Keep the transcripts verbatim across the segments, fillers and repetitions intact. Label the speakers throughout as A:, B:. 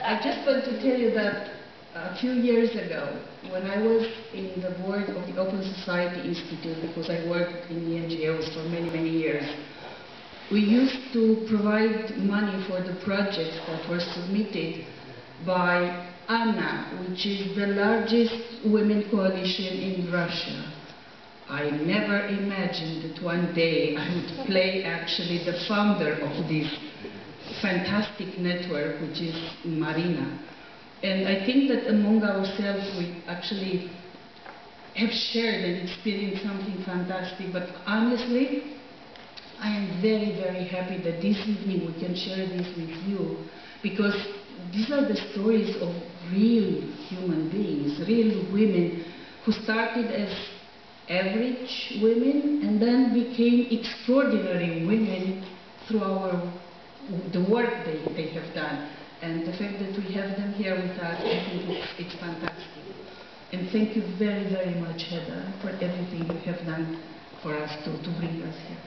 A: I just want to tell you that a few years ago, when I was in the board of the Open Society Institute, because I worked in the N G Os for many, many years, we used to provide money for the projects that were submitted by ANNA, which is the largest women coalition in Russia. I never imagined that one day I would play actually the founder of this fantastic network, which is Marina. And I think that among ourselves we actually have shared and experienced something fantastic. But honestly, I am very, very happy that this evening we can share this with you, because these are the stories of real human beings, real women who started as average women and then became extraordinary women through our, the work they, they have done. And the fact that we have them here with us, I think it's, it's fantastic. And thank you very, very much, Heather, for everything you have done for us to, to bring us here.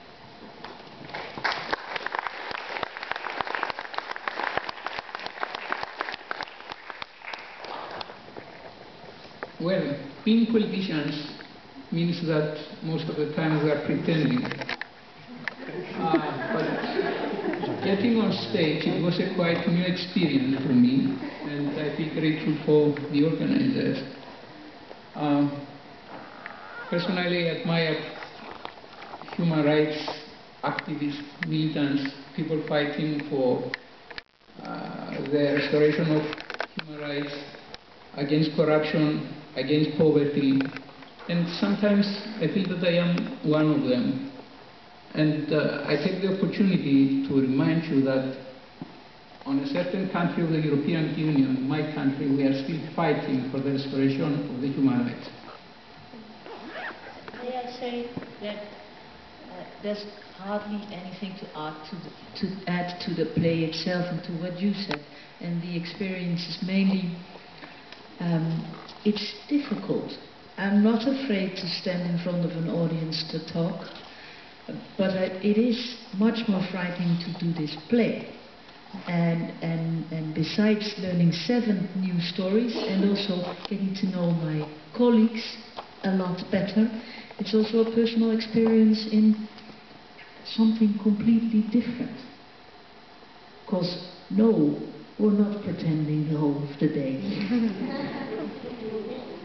B: Well, being politicians means that most of the time we are pretending. Uh, but getting on stage, it was a quite new experience for me, and I feel grateful for the organizers. Um, personally, I admire human rights activists, militants, people fighting for uh, the restoration of human rights, against corruption, against poverty, and sometimes I feel that I am one of them. And uh, I take the opportunity to remind you that on a certain country of the European Union, my country, we are still fighting for the restoration of the human rights.
C: May I say that uh, there's hardly anything to add to, the, to add to the play itself and to what you said, and the experience is mainly um, it's difficult. I'm not afraid to stand in front of an audience to talk, but uh, it is much more frightening to do this play. And, and, and besides learning seven new stories and also getting to know my colleagues a lot better, it's also a personal experience in something completely different. Because no, we're not pretending the whole of the day.